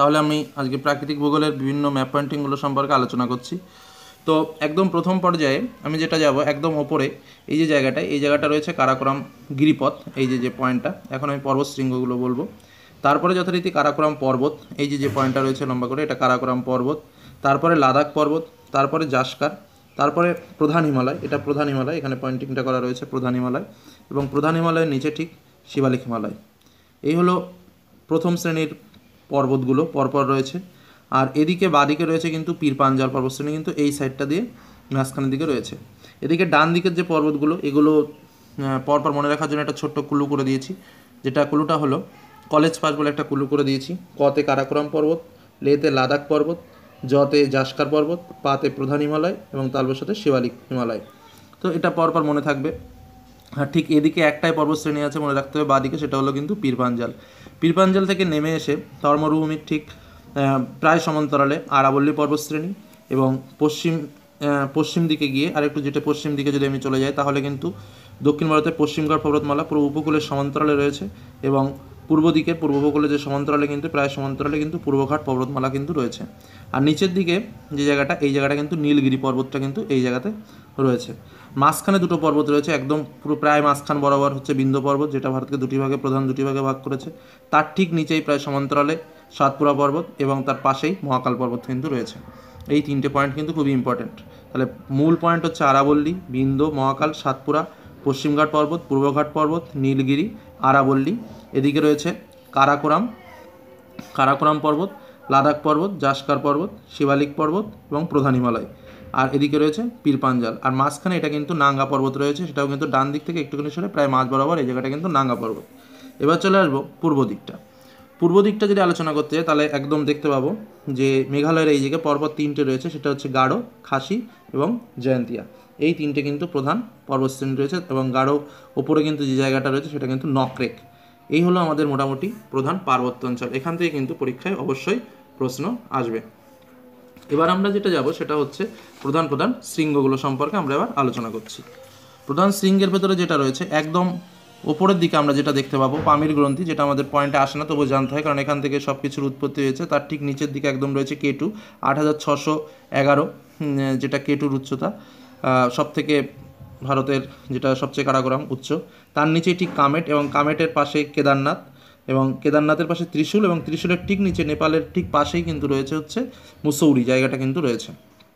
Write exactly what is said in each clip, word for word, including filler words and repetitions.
তাহলে আমি আজকে প্রাকৃতিক ভূগোলের বিভিন্ন ম্যাপ পয়েন্টিংগুলো সম্পর্কে আলোচনা করছি। তো একদম প্রথম পর্যায়ে আমি যেটা যাব একদম ওপরে এই যে জায়গাটা, এই জায়গাটা রয়েছে কারাকোরাম গিরিপথ, এই যে যে পয়েন্টটা, এখন আমি পর্বত শৃঙ্গগুলো বলবো। তারপরে যথারীতি কারাকোরাম পর্বত, এই যে যে পয়েন্টটা রয়েছে লম্বা করে, এটা কারাকোরাম পর্বত। তারপরে লাদাখ পর্বত, তারপরে জাসকার, তারপরে প্রধান হিমালয়, এটা প্রধান হিমালয়, এখানে পয়েন্টিংটা করা রয়েছে প্রধান হিমালয়, এবং প্রধান হিমালয়ের নিচে ঠিক শিবালিক হিমালয়। এই হলো প্রথম শ্রেণীর পর্বতগুলো পরপর রয়েছে। আর এদিকে বাদিকে রয়েছে কিন্তু পীর পাঞ্জাল পর্বতশ্রেণী, কিন্তু এই সাইডটা দিয়ে মাঝখানের দিকে রয়েছে। এদিকে ডান দিকের যে পর্বতগুলো, এগুলো পরপর মনে রাখার জন্য একটা ছোট্ট কুলু করে দিয়েছি, যেটা কুলুটা হলো কলেজ পাস বলে একটা কুলু করে দিয়েছি। কতে কারাকোরাম পর্বত, লেতে লাদাখ পর্বত, জতে জাসকার পর্বত, পাতে প্রধান হিমালয় এবং তালবসাতে শিবালিক হিমালয়। তো এটা পরপর মনে থাকবে। আর ঠিক এদিকে একটাই পর্বতশ্রেণী আছে মনে রাখতে হবে বাদিকে, সেটা হলো কিন্তু পীর পাঞ্জাল। পীর পাঞ্জাল থেকে নেমে এসে থর মরুভূমির ঠিক প্রায় সমান্তরালে আরাবল্লী পর্বতশ্রেণী, এবং পশ্চিম পশ্চিম দিকে গিয়ে আরেকটু যেটা পশ্চিম দিকে যদি আমি চলে যাই, তাহলে কিন্তু দক্ষিণ ভারতের পশ্চিমঘাট পর্বতমালা পুরো উপকূলের সমান্তরালে রয়েছে, এবং পূর্ব দিকের পূর্ব উপকূলে যে সমান্তরালে কিন্তু প্রায় সমান্তরালে কিন্তু পূর্বঘাট পর্বতমালা কিন্তু রয়েছে। আর নিচের দিকে যে জায়গাটা, এই জায়গাটা কিন্তু নীলগিরি পর্বতটা কিন্তু এই জায়গাতে রয়েছে। মাঝখানে দুটো পর্বত রয়েছে, একদম পুরো প্রায় মাঝখান বরাবর হচ্ছে বিন্ধ্য পর্বত, যেটা ভারতকে দুটি ভাগে প্রধান দুটি ভাগে ভাগ করেছে। তার ঠিক নিচেই প্রায় সমান্তরালে সাতপুরা পর্বত, এবং তার পাশেই মহাকাল পর্বত কিন্তু রয়েছে। এই তিনটে পয়েন্ট কিন্তু খুবই ইম্পর্টেন্ট। তাহলে মূল পয়েন্ট হচ্ছে আরাবল্লী, বিন্ধ্য, মহাকাল, সাতপুরা, পশ্চিমঘাট পর্বত, পূর্বঘাট পর্বত, নীলগিরি, আরাবল্লী। এদিকে রয়েছে কারাকোরাম কারাকোরাম পর্বত, লাদাখ পর্বত, জাসকার পর্বত, শিবালিক পর্বত এবং প্রধান হিমালয়। আর এদিকে রয়েছে পীর পাঞ্জাল। আর মাঝখানে এটা কিন্তু নাঙ্গা পর্বত রয়েছে, সেটাও কিন্তু ডান দিক থেকে একটুখানি সরে প্রায় মাঝ বরাবর এই জায়গাটা কিন্তু নাঙ্গা পর্বত। এবার চলে আসবো পূর্ব দিকটা। পূর্ব দিকটা যদি আলোচনা করতে চাই, তাহলে একদম দেখতে পাবো যে মেঘালয়ের এই জায়গায় পর্বত তিনটে রয়েছে, সেটা হচ্ছে গাঢ়, খাসি এবং জয়ন্তিয়া। এই তিনটে কিন্তু প্রধান পর্বতশ্রেণী রয়েছে, এবং গাঢ় ওপরে কিন্তু যে জায়গাটা রয়েছে সেটা কিন্তু নকরেক। এই হলো আমাদের মোটামুটি প্রধান পার্বত্য অঞ্চল। এখান থেকে কিন্তু পরীক্ষায় অবশ্যই প্রশ্ন আসবে। এবার আমরা যেটা যাব সেটা হচ্ছে প্রধান প্রধান শৃঙ্গগুলো সম্পর্কে আমরা এবার আলোচনা করছি। প্রধান শৃঙ্গের ভেতরে যেটা রয়েছে একদম ওপরের দিকে আমরা যেটা দেখতে পাবো পামির গ্রন্থি, যেটা আমাদের পয়েন্টে আসে না তবু জানতে হয়, কারণ এখান থেকে সব কিছুর উৎপত্তি হয়েছে। তার ঠিক নিচের দিকে একদম রয়েছে কেটু, আট হাজার ছশো এগারো যেটা কেটুর উচ্চতা, সব থেকে ভারতের যেটা সবচেয়ে কারাকোরাম উচ্চ। তার নিচেই ঠিক কামেট, এবং কামেটের পাশে কেদারনাথ, এবং কেদারনাথের পাশে ত্রিশূল, এবং ত্রিশূলের ঠিক নিচে নেপালের ঠিক পাশেই কিন্তু রয়েছে হচ্ছে মুসৌরি জায়গাটা কিন্তু রয়েছে।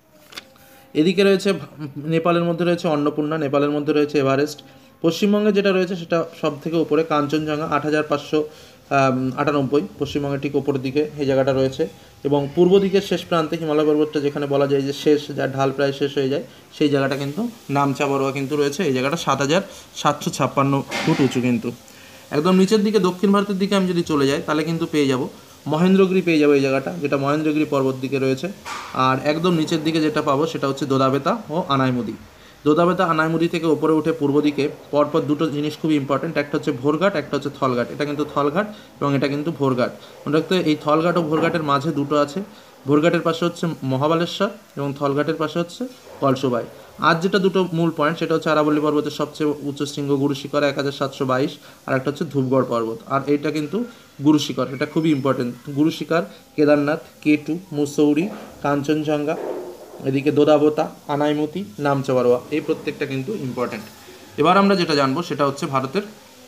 এদিকে রয়েছে নেপালের মধ্যে রয়েছে অন্নপূর্ণা, নেপালের মধ্যে রয়েছে এভারেস্ট। পশ্চিমবঙ্গে যেটা রয়েছে সেটা সব থেকে উপরে কাঞ্চনজঙ্ঘা, আট হাজার পাঁচশো আটানব্বই পশ্চিমবঙ্গের ঠিক ওপরের দিকে এই জায়গাটা রয়েছে। এবং পূর্ব দিকের শেষ প্রান্তে হিমালয় পর্বতটা, যেখানে বলা যায় যে শেষ, যার ঢাল প্রায় শেষ হয়ে যায়, সেই জায়গাটা কিন্তু নামচা বড়োয়া কিন্তু রয়েছে। এই জায়গাটা সাত হাজার সাতশো ছাপ্পান্ন ফুট উঁচু কিন্তু। একদম নিচের দিকে দক্ষিণ ভারতের দিকে আমি যদি চলে যাই, তাহলে কিন্তু পেয়ে যাব মহেন্দ্রগিরি, পেয়ে যাবো এই জায়গাটা, যেটা মহেন্দ্রগিরি পর্বত দিকে রয়েছে। আর একদম নিচের দিকে যেটা পাবো সেটা হচ্ছে দোদাবেতা ও আনাইমুদি। দোদাবেতা আনাইমুদি থেকে উপরে উঠে পূর্ব দিকে পরপর দুটো জিনিস খুবই ইম্পর্টেন্ট, একটা হচ্ছে ভোরঘাট, একটা হচ্ছে থলঘাট। এটা কিন্তু থলঘাট এবং এটা কিন্তু ভোরঘাট। মনে রাখতে এই থলঘাট ও ভোরঘাটের মাঝে দুটো আছে। ভোরঘাটের পাশে হচ্ছে মহাবালেশ্বর এবং থলঘাটের পাশে হচ্ছে কলসুবাই। আর যেটা দুটো মূল পয়েন্ট সেটা হচ্ছে আরাবল্লী পর্বতের সবচেয়ে উচ্চ শৃঙ্গ গুরুশিখর এক হাজার সাতশো বাইশ, আর একটা হচ্ছে ধূপগড় পর্বত। আর এইটা কিন্তু গুরুশিখর, এটা খুবই ইম্পর্টেন্ট। গুরুশিখর, কেদারনাথ, কেটু, মুসৌরি, কাঞ্চনজঙ্ঘা, এদিকে দোদাবতা, আনাইমতি, নামচা বড়োয়া, এই প্রত্যেকটা কিন্তু ইম্পর্টেন্ট। এবার আমরা যেটা জানবো সেটা হচ্ছে ভারতের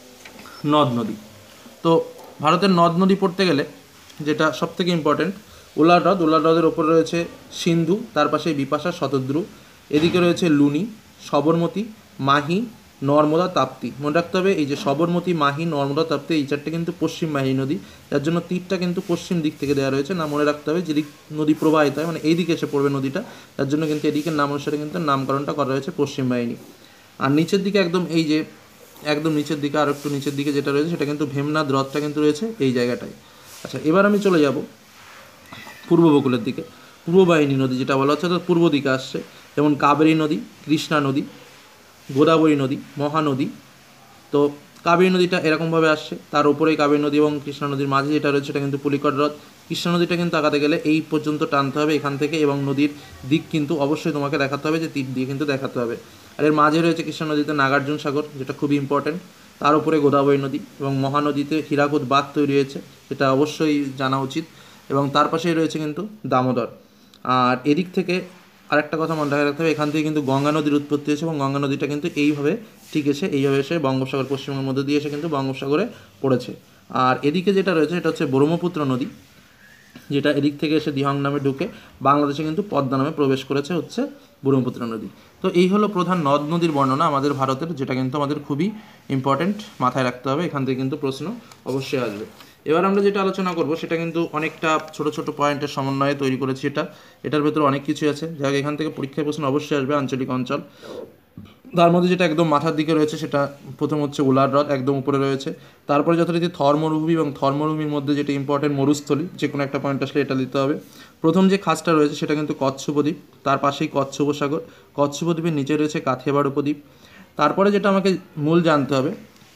নদ নদী। তো ভারতের নদ নদী পড়তে গেলে যেটা সবথেকে ইম্পর্টেন্ট, উলার হ্রদ। উলার হ্রদের ওপরে রয়েছে সিন্ধু, তার পাশে বিপাশা, শতদ্রু। এদিকে রয়েছে লুনি, সবরমতী, মাহি, নর্মদা, তাপ্তি। মনে রাখতে হবে এই যে সবরমতী, মাহি, নর্মদা, তাপ্তি, এই চারটে কিন্তু পশ্চিম বাহিনী নদী, যার জন্য তীরটা কিন্তু পশ্চিম দিক থেকে দেওয়া রয়েছে। না মনে রাখতে হবে যেদিক নদী প্রবাহিত হয়, মানে এই দিকে এসে পড়বে নদীটা, তার জন্য কিন্তু এদিকের নাম অনুসারে কিন্তু নামকরণটা করা রয়েছে পশ্চিম বাহিনী। আর নিচের দিকে একদম এই যে একদম নিচের দিকে আর একটু নিচের দিকে যেটা রয়েছে সেটা কিন্তু ভেমনাথ হ্রদটা কিন্তু রয়েছে এই জায়গাটায়। আচ্ছা, এবার আমি চলে যাব পূর্ব উপকূলের দিকে। পূর্ব বাহিনী নদী যেটা বলা হচ্ছে অর্থাৎ পূর্ব দিকে আসছে, যেমন কাবেরী নদী, কৃষ্ণা নদী, গোদাবরী নদী, মহানদী। তো কাবেরী নদীটা এরকমভাবে আসছে, তার উপরেই কাবেরী নদী এবং কৃষ্ণা নদীর মাঝে যেটা রয়েছে সেটা কিন্তু পুলিকট হ্রদ। কৃষ্ণা নদীটা কিন্তু আগাতে গেলে এই পর্যন্ত টানতে হবে এখান থেকে, এবং নদীর দিক কিন্তু অবশ্যই তোমাকে দেখাতে হবে যে তীর দিয়ে কিন্তু দেখাতে হবে। আর এর মাঝে রয়েছে কৃষ্ণা নদীতে নাগার্জুন সাগর, যেটা খুবই ইম্পর্টেন্ট। তার উপরে গোদাবরী নদী, এবং মহানদীতে হীরাকুদ বাঁধ তৈরি হয়েছে, যেটা অবশ্যই জানা উচিত। এবং তার পাশেই রয়েছে কিন্তু দামোদর। আর এদিক থেকে আরেকটা কথা মনে রাখতে হবে, এখান থেকে কিন্তু গঙ্গা নদীর উৎপত্তি হয়েছে এবং গঙ্গা নদীটা কিন্তু এইভাবে ঠিক এসে এইভাবে এসে বঙ্গোপসাগর পশ্চিমবঙ্গের মধ্যে দিয়ে এসে কিন্তু বঙ্গোপসাগরে পড়েছে। আর এদিকে যেটা রয়েছে সেটা হচ্ছে ব্রহ্মপুত্র নদী, যেটা এদিক থেকে এসে দিহাং নামে ঢুকে বাংলাদেশে কিন্তু পদ্মা নামে প্রবেশ করেছে হচ্ছে ব্রহ্মপুত্র নদী। তো এই হলো প্রধান নদ নদীর বর্ণনা আমাদের ভারতের, যেটা কিন্তু আমাদের খুবই ইম্পর্টেন্ট, মাথায় রাখতে হবে, এখান থেকে কিন্তু প্রশ্ন অবশ্যই আসবে। এবার আমরা যেটা আলোচনা করব সেটা কিন্তু অনেকটা ছোট ছোট পয়েন্টের সমন্বয়ে তৈরি করেছি। এটা এটার ভেতরে অনেক কিছু আছে, যা এখান থেকে পরীক্ষায় প্রশ্ন অবশ্যই আসবে। আঞ্চলিক অঞ্চল, তার মধ্যে যেটা একদম মাথার দিকে রয়েছে সেটা প্রথম হচ্ছে উলার হ্রদ, একদম উপরে রয়েছে। তারপরে যথারীতি থর মরুভূমি এবং থর মরুভূমির মধ্যে যেটা ইম্পর্টেন্ট মরুস্থলী, যে কোনো একটা পয়েন্ট আসলে এটা দিতে হবে। প্রথম যে খাসটা রয়েছে সেটা কিন্তু কচ্ছ উপদ্বীপ, তার পাশেই কচ্ছ উপসাগর, কচ্ছ উপদ্বীপের নিচে রয়েছে কাথিয়াবাড় উপদ্বীপ। তারপরে যেটা আমাকে মূল জানতে হবে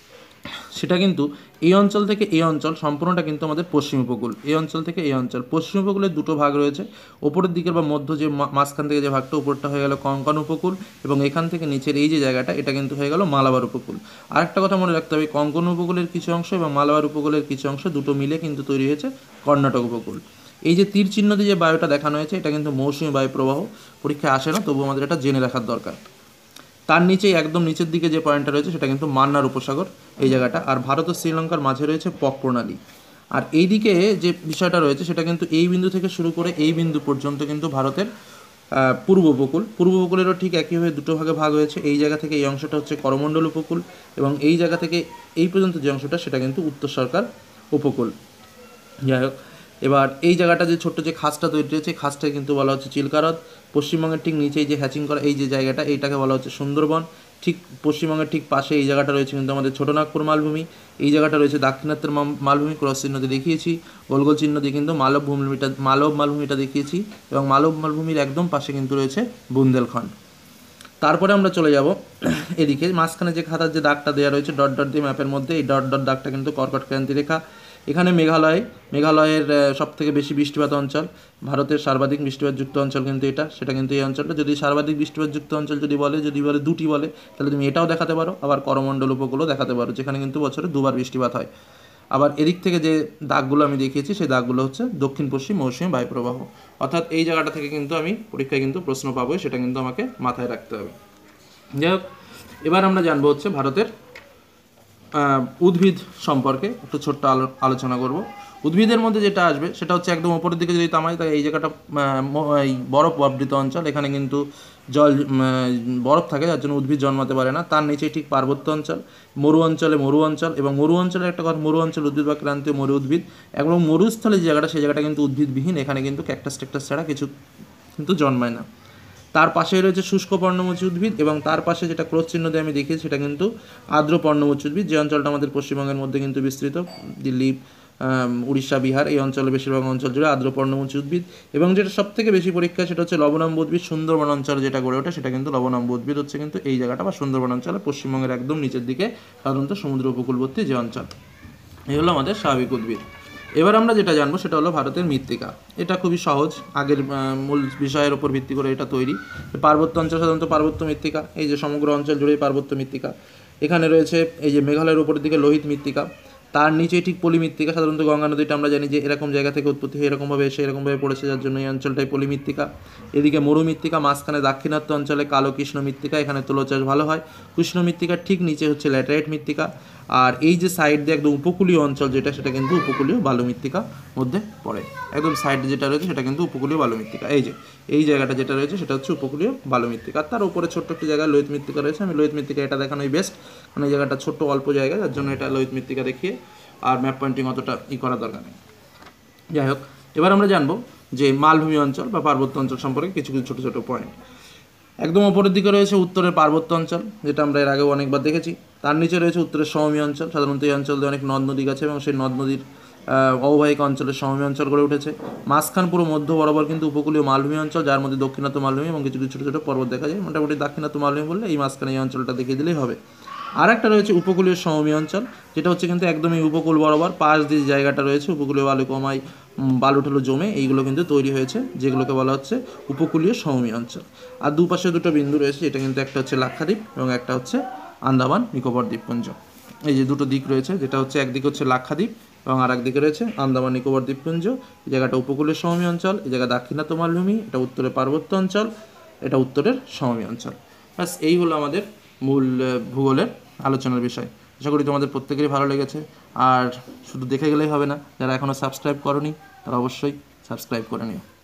সেটা কিন্তু এই অঞ্চল থেকে এই অঞ্চল সম্পূর্ণটা কিন্তু আমাদের পশ্চিম উপকূল। এই অঞ্চল থেকে এই অঞ্চল, পশ্চিম উপকূলের দুটো ভাগ রয়েছে, ওপরের দিকের বা মধ্য যে মাঝখান থেকে যে ভাগটা, উপরটা হয়ে গেল কঙ্কন উপকূল এবং এখান থেকে নিচের এই যে জায়গাটা এটা কিন্তু হয়ে গেল মালাবার উপকূল। আরেকটা কথা মনে রাখতে হবে, কঙ্কন উপকূলের কিছু অংশ এবং মালাবার উপকূলের কিছু অংশ দুটো মিলে কিন্তু তৈরি হয়েছে কর্ণাটক উপকূল। এই যে তীর চিহ্ন দিয়ে যে বায়ুটা দেখানো হয়েছে এটা কিন্তু মৌসুমী বায়ু প্রবাহ, পরীক্ষায় আসে না, তবুও আমাদের এটা জেনে রাখার দরকার। তার নিচেই একদম নিচের দিকে যে পয়েন্টটা রয়েছে সেটা কিন্তু মান্নার উপসাগর, এই জায়গাটা। আর ভারত ও শ্রীলঙ্কার মাঝে রয়েছে পক প্রণালী। আর এই দিকে যে বিষয়টা রয়েছে সেটা কিন্তু এই বিন্দু থেকে শুরু করে এই বিন্দু পর্যন্ত কিন্তু ভারতের পূর্ব উপকূল। পূর্ব উপকূলেরও ঠিক একইভাবে দুটো ভাগে ভাগ হয়েছে। এই জায়গা থেকে এই অংশটা হচ্ছে করমণ্ডল উপকূল এবং এই জায়গা থেকে এই পর্যন্ত যে অংশটা সেটা কিন্তু উত্তর সরকার উপকূল। যাই হোক, এবার এই জায়গাটা যে ছোট্ট যে খাসটা তৈরি হয়েছে, খাসটা কিন্তু বলা হচ্ছে চিল্কা হ্রদ। পশ্চিমবঙ্গের ঠিক নিচেই যে হ্যাচিং করা এই যে জায়গাটা, এইটাকে বলা হচ্ছে সুন্দরবন। ঠিক পশ্চিমবঙ্গের ঠিক পাশে এই জায়গাটা রয়েছে কিন্তু আমাদের ছোটনাগপুর মালভূমি। এই জায়গাটা রয়েছে দাক্ষিণাত্যের মালভূমি, ক্রস চিহ্ন দিয়ে দেখিয়েছি, গোল গোল চিহ্ন দিয়ে কিন্তু মালব ভূমিটা মালব মালভূমিটা দেখিয়েছি এবং মালব মালভূমির একদম পাশে কিন্তু রয়েছে বুন্দেলখণ্ড। তারপরে আমরা চলে যাব এদিকে, মাঝখানে যে খাতার যে দাগটা দেওয়া রয়েছে ডট ডট দিয়ে ম্যাপের মধ্যে, এই ডট ডট দাগটা কিন্তু কর্কট ক্রান্তি রেখা। এখানে মেঘালয়, মেঘালয়ের সবথেকে বেশি বৃষ্টিপাত অঞ্চল, ভারতের সর্বাধিক বৃষ্টিপাতযুক্ত অঞ্চল কিন্তু এটা, সেটা কিন্তু এই অঞ্চলটা। যদি সর্বাধিক বৃষ্টিপাতযুক্ত অঞ্চল যদি বলে যদি বলে দুটি বলে তাহলে তুমি এটাও দেখাতে পারো, আবার করমণ্ডল উপকূলও দেখাতে পারো, যেখানে কিন্তু বছরে দুবার বৃষ্টিপাত হয়। আবার এদিক থেকে যে দাগগুলো আমি দেখিয়েছি সেই দাগগুলো হচ্ছে দক্ষিণ পশ্চিম মৌসুমী বায়ুপ্রবাহ। অর্থাৎ এই জায়গাটা থেকে কিন্তু আমি পরীক্ষায় কিন্তু প্রশ্ন পাবো, সেটা কিন্তু আমাকে মাথায় রাখতে হবে। যাই হোক, এবার আমরা জানবো হচ্ছে ভারতের উদ্ভিদ সম্পর্কে একটু ছোট্ট আলোচনা করব। উদ্ভিদের মধ্যে যেটা আসবে সেটা হচ্ছে একদম ওপরের দিকে যদি তামাই, তাই এই জায়গাটা এই বরফ আবৃত অঞ্চল, এখানে কিন্তু জল বরফ থাকে যার জন্য উদ্ভিদ জন্মাতে পারে না। তার নিচেই ঠিক পার্বত্য অঞ্চল, মরু অঞ্চলে মরু অঞ্চল এবং মরু অঞ্চলের একটা কথা, মরু অঞ্চল উদ্ভিদ বা ক্রান্তীয় মরু উদ্ভিদ এবং মরুস্থলে যে জায়গাটা সেই জায়গাটা কিন্তু উদ্ভিদবিহীন, এখানে কিন্তু ক্যাকটাস ট্যাকটাস ছাড়া কিছু কিন্তু জন্মায় না। তার পাশে রয়েছে শুষ্ক পর্ণমোচী উদ্ভিদ এবং তার পাশে যেটা ক্রস চিহ্ন দিয়ে আমি দেখিয়েছি সেটা কিন্তু আর্দ্র পর্ণমোচী উদ্ভিদ, যে অঞ্চলটা আমাদের পশ্চিমবঙ্গের মধ্যে কিন্তু বিস্তৃত, দিল্লি, উড়িষ্যা, বিহার এই অঞ্চলে বেশিরভাগ অঞ্চল জুড়ে আর্দ্র পর্ণমোচী উদ্ভিদ। এবং যেটা সব থেকে বেশি পরীক্ষা সেটা হচ্ছে লবণাম্ব উদ্ভিদ। সুন্দরবন অঞ্চলে যেটা গড়ে ওঠে সেটা কিন্তু লবণাম্ব উদ্ভিদ হচ্ছে কিন্তু এই জায়গাটা বা সুন্দরবন অঞ্চলে, পশ্চিমবঙ্গের একদম নিচের দিকে, সাধারণত সমুদ্র উপকূলবর্তী যে অঞ্চল। এই হলো আমাদের স্বাভাবিক উদ্ভিদ। এবার আমরা যেটা জানবো সেটা হলো ভারতের মৃত্তিকা। এটা খুবই সহজ, আগের মূল বিষয়ের উপর ভিত্তি করে এটা তৈরি। পার্বত্য অঞ্চল সাধারণত পার্বত্য মৃত্তিকা, এই যে সমগ্র অঞ্চল জুড়েই পার্বত্য মৃত্তিকা। এখানে রয়েছে এই যে মেঘালয়ের উপরের দিকে লোহিত মৃত্তিকা, তার নিচে ঠিক পলি মৃত্তিকা। সাধারণত গঙ্গা নদীটা আমরা জানি যে এরকম জায়গা থেকে উৎপত্তি হয়ে এরকমভাবে এসে এরকমভাবে পড়েছে, যার জন্য এই অঞ্চলটাই পলি মৃত্তিকা। এদিকে মরু মৃত্তিকা, মাঝখানে দাক্ষিণাত্য অঞ্চলে কালো কৃষ্ণ মৃত্তিকা, এখানে তুলো চাষ ভালো হয়। কৃষ্ণ মৃত্তিকার ঠিক নিচে হচ্ছে ল্যাটেরাইট মৃত্তিকা। আর এই যে সাইড দিয়ে একদম উপকূলীয় অঞ্চল যেটা, সেটা কিন্তু উপকূলীয় বালু মৃত্তিকা মধ্যে পড়ে। একদম সাইডে যেটা রয়েছে সেটা কিন্তু উপকূলীয় বালু মৃত্তিকা। এই যে এই জায়গাটা যেটা রয়েছে সেটা হচ্ছে উপকূলীয় বালু মৃত্তিকা। তার উপরে ছোট্ট একটি জায়গায় লোহিত মৃত্তিকা রয়েছে। আমি লোহিত মৃত্তিকা এটা দেখানোই বেস্ট, মানে এই জায়গাটা ছোট্ট অল্প জায়গা, যার জন্য এটা লোহিত মৃত্তিকা দেখিয়ে আর ম্যাপ পয়েন্টিং অতটা ই করার দরকার নেই। যাই হোক, এবার আমরা জানবো যে মালভূমি অঞ্চল বা পার্বত্য অঞ্চল সম্পর্কে কিছু কিছু ছোটো ছোটো পয়েন্ট। একদম ওপরের দিকে রয়েছে উত্তরের পার্বত্য অঞ্চল, যেটা আমরা এর আগেও অনেকবার দেখেছি। তার নিচে রয়েছে উত্তরের সমভূমি অঞ্চল। সাধারণত এই অঞ্চল দিয়ে অনেক নদ নদী আছে এবং সেই নদ নদীর অববাহিকা অঞ্চলের সমভূমি অঞ্চল গড়ে উঠেছে। মাঝখান পুরো মধ্য বরাবর কিন্তু উপকূলীয় মালভূমি অঞ্চল, যার মধ্যে দক্ষিণাত্য মালভূমি এবং কিছু কিছু ছোটো ছোটো পর্বত দেখা যায়। মোটামুটি দাক্ষিণাত্য মালভূমি বললে এই মাঝখানে এই অঞ্চলটা দেখিয়ে দিলেই হবে। আর একটা রয়েছে উপকূলীয় সমভূমি অঞ্চল, যেটা হচ্ছে কিন্তু একদমই উপকূল বরাবর পাশ দিয়ে জায়গাটা রয়েছে উপকূলীয় বালু কমাই বালু ঠালু জমে এইগুলো কিন্তু তৈরি হয়েছে, যেগুলোকে বলা হচ্ছে উপকূলীয় সমভূমি অঞ্চল। আর দুপাশে দুটো বিন্দু রয়েছে, এটা কিন্তু একটা হচ্ছে লাক্ষাদ্বীপ এবং একটা হচ্ছে আন্দামান নিকোবর দ্বীপপুঞ্জ। এই যে দুটো দিক রয়েছে, যেটা হচ্ছে একদিকে হচ্ছে লাক্ষাদ্বীপ এবং আর একদিকে রয়েছে আন্দামান নিকোবর দ্বীপপুঞ্জ। এই জায়গাটা উপকূলের সমভূমি অঞ্চল, এই জায়গা দাক্ষিণাত্য মালভূমি, এটা উত্তরে পার্বত্য অঞ্চল, এটা উত্তরের সমভূমি অঞ্চল। ব্যাস এই হলো আমাদের মূল ভূগোলের আলোচনার বিষয়। আশা করি তোমাদের প্রত্যেকেরই ভালো লেগেছে। আর শুধু দেখে গেলেই হবে না, যারা এখনও সাবস্ক্রাইব করোনি তারা অবশ্যই সাবস্ক্রাইব করে নিও।